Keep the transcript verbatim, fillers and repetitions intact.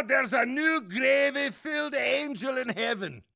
God, there's a new gravy-filled angel in heaven.